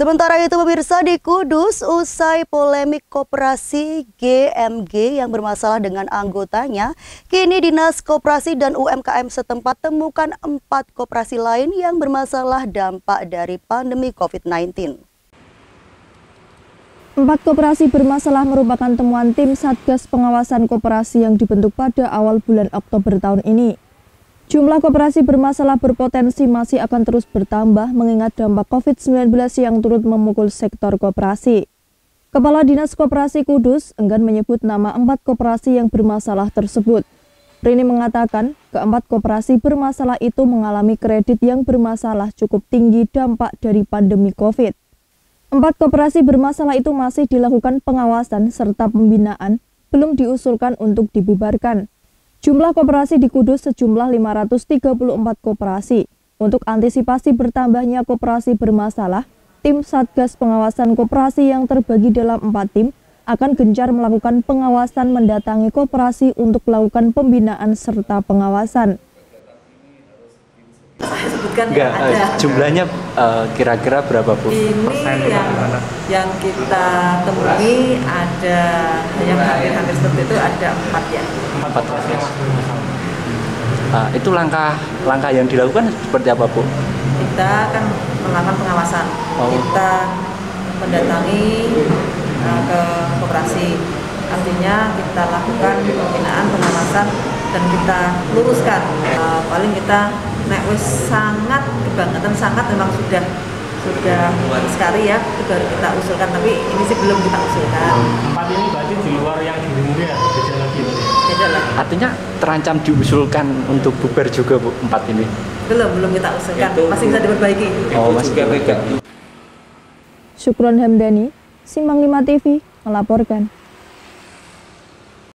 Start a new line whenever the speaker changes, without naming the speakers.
Sementara itu pemirsa, di Kudus, usai polemik koperasi GMG yang bermasalah dengan anggotanya, kini Dinas Koperasi dan UMKM setempat temukan 4 koperasi lain yang bermasalah dampak dari pandemi COVID-19.
4 koperasi bermasalah merupakan temuan tim Satgas Pengawasan Koperasi yang dibentuk pada awal bulan Oktober tahun ini. Jumlah koperasi bermasalah berpotensi masih akan terus bertambah mengingat dampak COVID-19 yang turut memukul sektor koperasi. Kepala Dinas Koperasi Kudus enggan menyebut nama 4 koperasi yang bermasalah tersebut. Rini mengatakan, keempat koperasi bermasalah itu mengalami kredit yang bermasalah cukup tinggi dampak dari pandemi COVID. 4 koperasi bermasalah itu masih dilakukan pengawasan serta pembinaan, belum diusulkan untuk dibubarkan. Jumlah koperasi di Kudus sejumlah 534 koperasi. Untuk antisipasi bertambahnya koperasi bermasalah, tim Satgas Pengawasan Koperasi yang terbagi dalam 4 tim akan gencar melakukan pengawasan mendatangi koperasi untuk melakukan pembinaan serta pengawasan.
Enggak, jumlahnya kira-kira berapa, Bu?
Ini yang kita temui ada yang hampir seperti itu ada 4 ya.
4 ya. Itu langkah yang dilakukan seperti apa, Bu?
Kita akan melakukan pengawasan. Kita mendatangi ke koperasi. Artinya kita lakukan pembinaan, pengawasan, dan kita luruskan. Paling kita sangat kebangetan, sangat memang sudah sekali ya, itu baru kita usulkan, tapi ini sih belum kita usulkan.
4 ini berarti di luar yang dihubungi ya, beda lagi?
Beda lah.
Artinya terancam diusulkan untuk bubar juga, Bu, 4 ini?
Belum kita usulkan, masih bisa diperbaiki.
Oh, masih juga.
Syukron Hamdani, Simpang 5 TV, melaporkan.